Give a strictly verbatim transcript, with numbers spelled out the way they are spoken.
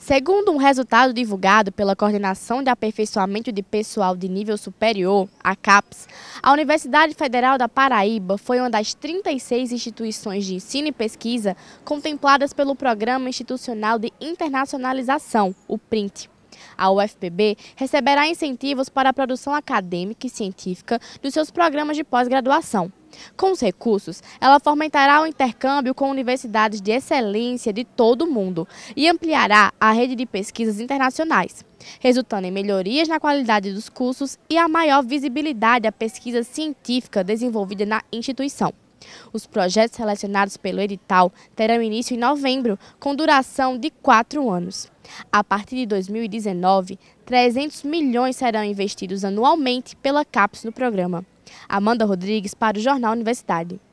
Segundo um resultado divulgado pela Coordenação de Aperfeiçoamento de Pessoal de Nível Superior, a CAPES, a Universidade Federal da Paraíba foi uma das trinta e seis instituições de ensino e pesquisa contempladas pelo Programa Institucional de Internacionalização, o PRINT. A U F P B receberá incentivos para a produção acadêmica e científica dos seus programas de pós-graduação. Com os recursos, ela fomentará o intercâmbio com universidades de excelência de todo o mundo e ampliará a rede de pesquisas internacionais, resultando em melhorias na qualidade dos cursos e a maior visibilidade da pesquisa científica desenvolvida na instituição. Os projetos selecionados pelo edital terão início em novembro, com duração de quatro anos. A partir de dois mil e dezenove, trezentos milhões serão investidos anualmente pela CAPES no programa. Amanda Rodrigues para o Jornal Universidade.